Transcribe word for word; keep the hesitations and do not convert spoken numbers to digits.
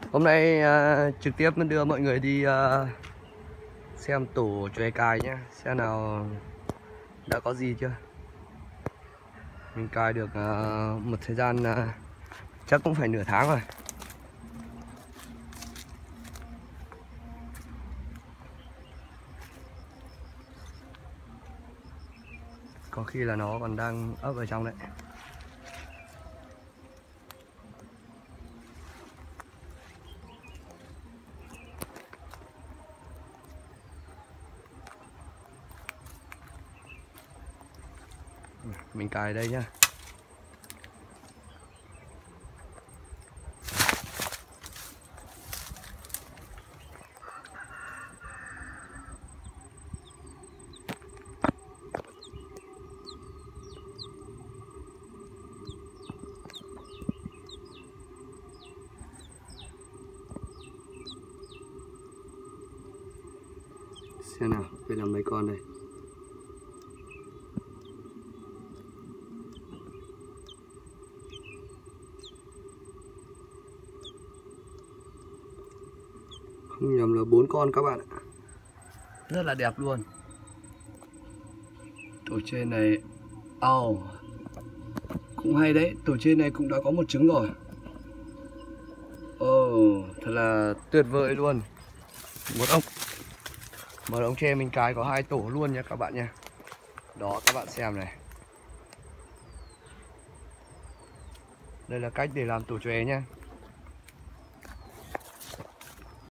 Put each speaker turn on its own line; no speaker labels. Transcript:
Hôm nay uh, trực tiếp đưa mọi người đi uh, xem tổ chòe cài nhé. Xem nào đã có gì chưa. Mình cài được uh, một thời gian uh, chắc cũng phải nửa tháng rồi. Có khi là nó còn đang ấp ở trong đấy. Mình cài đây nhá. Xem nào, đây là mấy con đây. Không nhầm là bốn con các bạn ạ. Rất là đẹp luôn. Tổ trên này oh, cũng hay đấy. Tổ trên này cũng đã có một trứng rồi. Oh, thật là tuyệt vời luôn. Một ông Một ống tre mình cài có hai tổ luôn nha các bạn nha. Đó, các bạn xem này. Đây là cách để làm tổ chòe nha.